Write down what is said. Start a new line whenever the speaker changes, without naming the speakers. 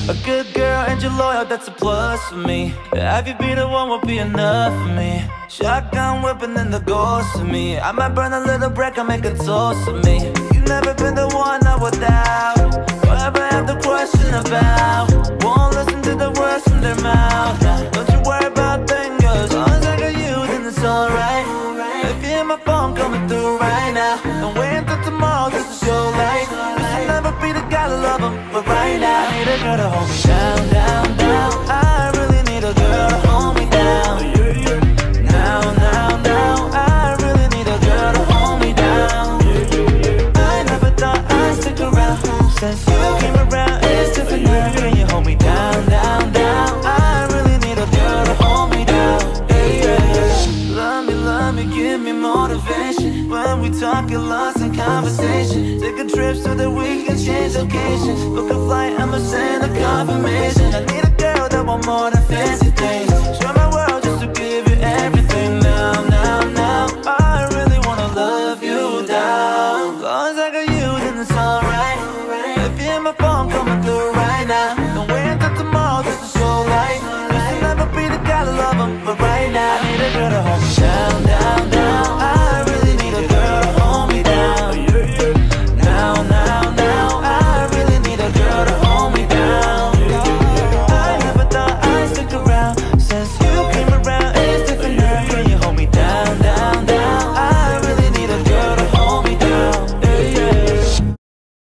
A good girl and you're loyal, that's a plus for me. Have you be the one would be enough for me. Shotgun whipping in the ghost of me. I might burn a little break, I make a toast of me. You never been the one I would doubt. Whatever I have the question about, won't listen to the words from their mouth. Don't you worry about things, as long as I got you, then it's alright. If you hear my phone coming through right now, don't wait until tomorrow just to show light. Cause I'll never be the guy to love them, but right now I need a girl to hold me down, down, down. I really need a girl to hold me down. Now, now, now, I really need a girl to hold me down. I never thought I'd stick around. Since you came around, it's different now. Can you hold me down, down, down? I really need a girl to hold me down. Yeah, yeah, yeah. Love me, give me motivation. When we talk, get lost in conversation. Take a trip so that we can change locations. Book a flight, I'ma send a confirmation. I need a girl that want more than fancy things. Show my world just to give you everything. Now, now, now, I really wanna love you down. As long as I got you, then it's alright. If you hear my phone coming through right now, don't wait until tomorrow just to show light. Cause I'll never be the guy to love them, but right now I need a girl to hold me down.